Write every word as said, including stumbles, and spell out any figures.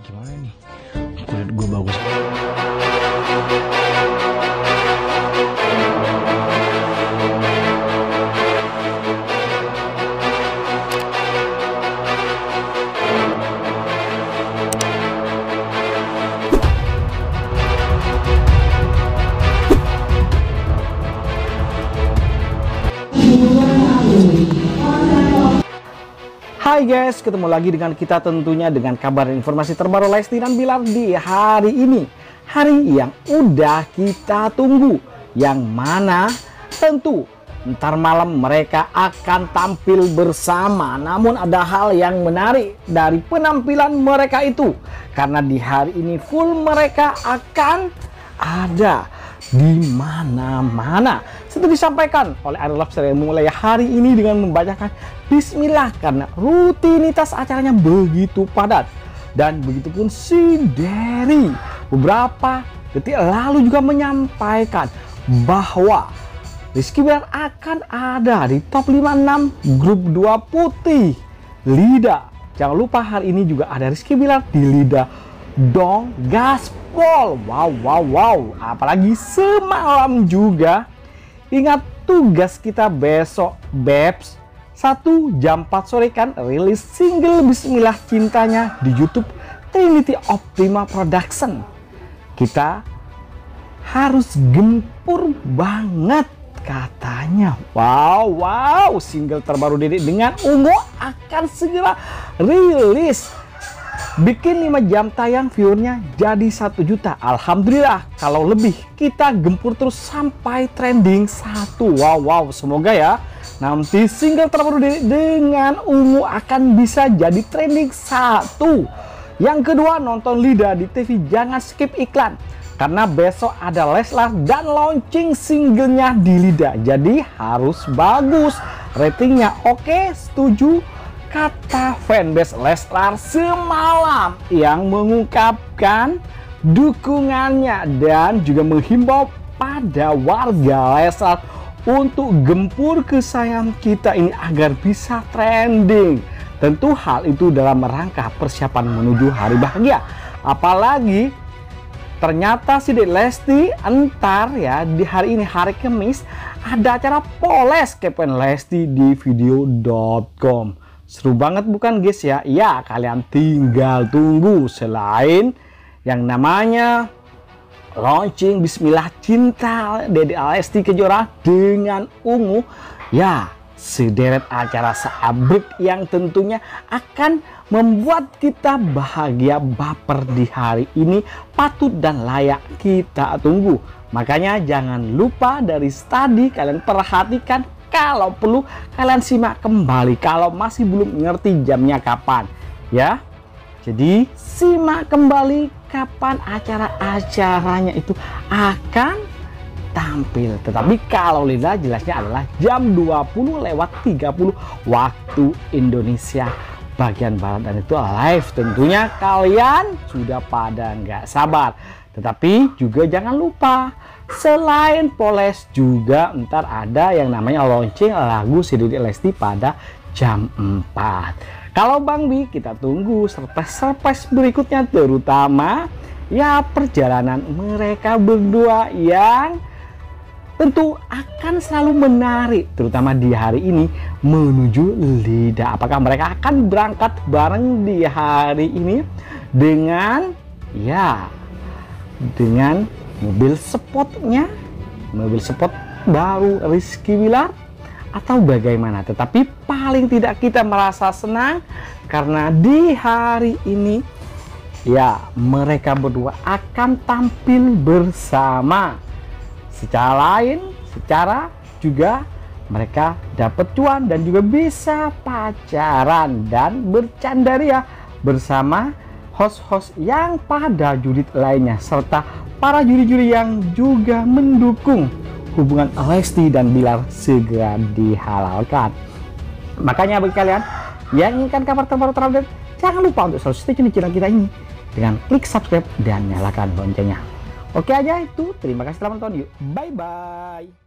Gimana nih? Kulit gue bagus. Hai guys, ketemu lagi dengan kita tentunya dengan kabar dan informasi terbaru Lesti dan Bilar di hari ini. Hari yang udah kita tunggu, yang mana tentu ntar malam mereka akan tampil bersama. Namun ada hal yang menarik dari penampilan mereka itu, karena di hari ini full mereka akan ada di mana-mana. Seperti disampaikan oleh Ari Lobster yang mulai hari ini dengan membacakan Bismillah, karena rutinitas acaranya begitu padat. Dan begitupun si Dery beberapa detik lalu juga menyampaikan bahwa Rizky Bilar akan ada di top lima enam grup dua putih Lida. Jangan lupa hari ini juga ada Rizky Bilar di Lida Dong Gaspol. Wow wow wow. Apalagi semalam juga, ingat tugas kita besok Babes, satu jam empat sore kan rilis single Bismillah Cintanya di YouTube Trinity Optima Production. Kita harus gempur banget katanya. Wow wow, single terbaru Dedek dengan Ungu akan segera rilis. Bikin lima jam tayang, viewernya jadi satu juta. Alhamdulillah, kalau lebih kita gempur terus sampai trending satu. Wow wow, semoga ya nanti single terbaru dengan Ungu akan bisa jadi trending satu. Yang kedua, nonton Lida di T V jangan skip iklan, karena besok ada Leslar dan launching singlenya di Lida, jadi harus bagus ratingnya. Oke, setuju kata fanbase Leslar semalam yang mengungkapkan dukungannya dan juga menghimbau pada warga Leslar untuk gempur kesayangan kita ini agar bisa trending. Tentu hal itu dalam rangka persiapan menuju hari bahagia. Apalagi ternyata si Dek Lesti entar ya di hari ini, hari Kamis, ada acara Poles Kepen Lesti di video dot com. Seru banget bukan guys ya? Ya, kalian tinggal tunggu. Selain yang namanya launching Bismillah Cinta Dedek Lesti Kejora dengan Ungu, ya sederet acara seabrek yang tentunya akan membuat kita bahagia baper di hari ini, patut dan layak kita tunggu. Makanya jangan lupa dari tadi kalian perhatikan, kalau perlu kalian simak kembali kalau masih belum ngerti jamnya kapan ya. Jadi simak kembali kapan acara-acaranya itu akan tampil. Tetapi kalau Lida jelasnya adalah jam dua puluh lewat tiga puluh waktu Indonesia bagian barat, dan itu live. Tentunya kalian sudah pada nggak sabar. Tetapi juga jangan lupa, selain Poles juga ntar ada yang namanya launching lagu si Dedek Lesti pada jam empat. Kalau Bang Bi, kita tunggu surprise-surprise berikutnya, terutama ya perjalanan mereka berdua yang tentu akan selalu menarik, terutama di hari ini menuju Lida. Apakah mereka akan berangkat bareng di hari ini dengan ya dengan mobil spotnya, mobil spot baru Rizky Bilar, atau bagaimana? Tetapi paling tidak kita merasa senang karena di hari ini ya mereka berdua akan tampil bersama. Secara lain, secara juga mereka dapat cuan dan juga bisa pacaran dan bercandaria bersama host-host yang pada juri lainnya, serta para juri-juri yang juga mendukung hubungan Lesti dan Bilar segera dihalalkan. Makanya bagi kalian yang inginkan kabar terbaru terupdate, jangan lupa untuk selalu stay tune di channel kita ini dengan klik subscribe dan nyalakan loncengnya. Oke aja itu, terima kasih telah menonton, yuk bye bye.